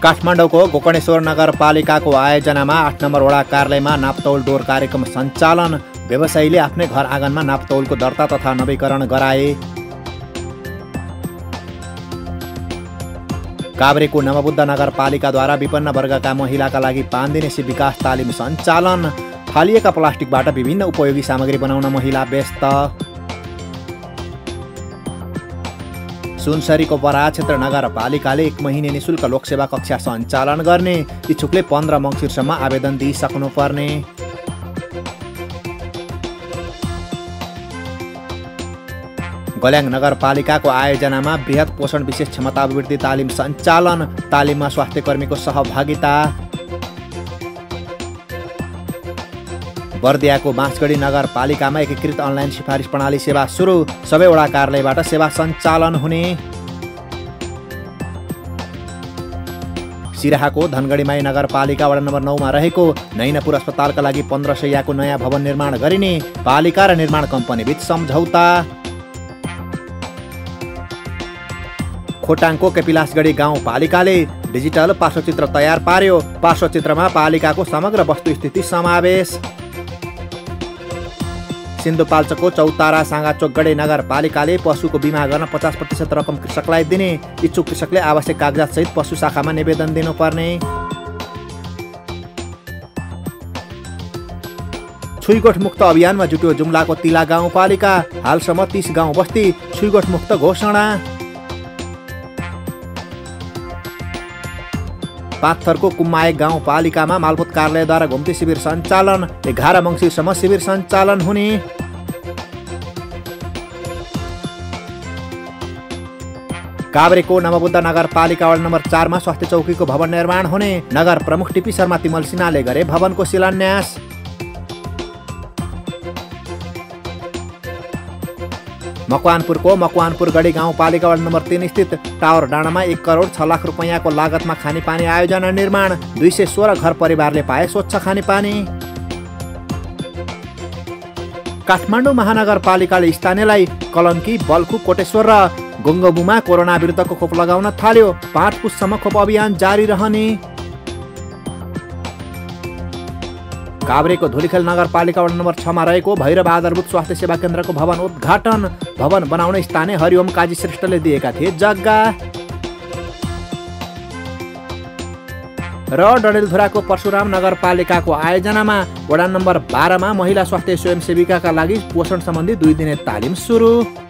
काठमाडौँको गोकर्णेश्वर नगरपालिकाको आयोजनामा 8 नम्बर वडा कार्यालयमा नापतौल डोर कार्यक्रम सञ्चालन। व्यवसायीले आफ्नै घर आँगनमा नापतौलको दर्ता तथा नवीकरण गराए। काभ्रेको नवबुद्ध नगरपालिकाद्वारा विपन्न वर्गका महिलाका लागि 5 दिने विकास तालिम सञ्चालन। फालिएका प्लास्टिकबाट विभिन्न उपयोगी सामग्री बनाउन महिला व्यस्त। सुनसरीको बराहा क्षेत्र नगरपालिकाले 1 महिने निशुल्क लोकसेवा कक्षा सञ्चालन गर्ने। इच्छुकले 15 मङ्सिरसम्म आवेदन दिइसक्नुपर्ने। गल्याङ नगरपालिकाको आयोजनामा बृहत पोषण विशेष क्षमता अभिवृद्धि तालिम सञ्चालन। तालिममा स्वास्थ्य कर्मीको सहभागिता। बर्दियाको बाँसगढी नगरपालिकामा एकीकृत अनलाइन सिफारिस प्रणाली सेवा सुरु। सबै वडा कार्यालयबाट सेवा सञ्चालन हुने। सिराहाको धनगढीमाई नगरपालिका वडा नम्बर 9 मा रहेको नैनपुर अस्पतालका लागि 15 शैय्याको नयाँ भवन निर्माण गरिने। पालिका र निर्माण कम्पनीबीच सम्झौता। खोटाङको कपिलासगढी गाउँपालिकाले डिजिटल पार्श्वचित्र तयार पार्यो। पार्श्वचित्रमा पालिकाको समग्र वस्तुस्थिति समावेश। सिन्धुपाल्चोकको चौतारा साँगाचोकगढी नगरपालिकाले पशुको बिमा गर्न 50% रकम कृषकलाई दिने। इच्छुक कृषकले आवश्यक कागजात सहित पशु शाखामा निवेदन दिनुपर्ने। छुइगोठ मुक्त अभियानमा जुट्यो जुम्लाको तिला गाउँपालिका। हालसम्म 30 गाउँ बस्ती छुइगोठ मुक्त घोषणा। पाथरको कुम्मायक गाउँपालिकामा मालपोत कार्यालयद्वारा घुम्ती शिविर सञ्चालन। 11 मङ्सिरसम्म शिविर सञ्चालन हुने। काभ्रेको नवबुद्ध नगरपालिका वडा नम्बर 4 मा स्वास्थ्य चौकीको भवन निर्माण हुने। नगर प्रमुख टिपी शर्मा तिमल सिन्हाले गरे भवनको शिलान्यास। मकवानपुरको मकवानपुरगढी गाउँपालिका वडा नम्बर 3 स्थित टावर डाँडामा 1 करोड 6 लाख रुपैयाँको लागतमा खानेपानी आयोजना निर्माण। 216 घर परिवारले पाए स्वच्छ खानेपानी। काठमाडौँ महानगरपालिकाले स्थानीयलाई कलङ्की, बल्खु, कोटेश्वर र गुङ्गबुमा कोरोना विरुद्धको खोप लगाउन थाल्यो। 5 पुससम्म खोप अभियान जारी रहने। काभ्रेको धुलीखेल नगरपालिका वडा नम्बर 6 मा रहेको भैरव आधारभूत स्वास्थ्य सेवा केन्द्रको भवन उद्घाटन। भवन बनाउन स्थानीय हरिओम काजी श्रेष्ठले दिएका थिए जग्गा। र डडेलधुराको परशुराम नगरपालिकाको आयोजनामा वडा नम्बर 12 मा महिला स्वास्थ्य स्वयंसेविकाका लागि पोषण सम्बन्धी 2 दिने तालिम सुरु।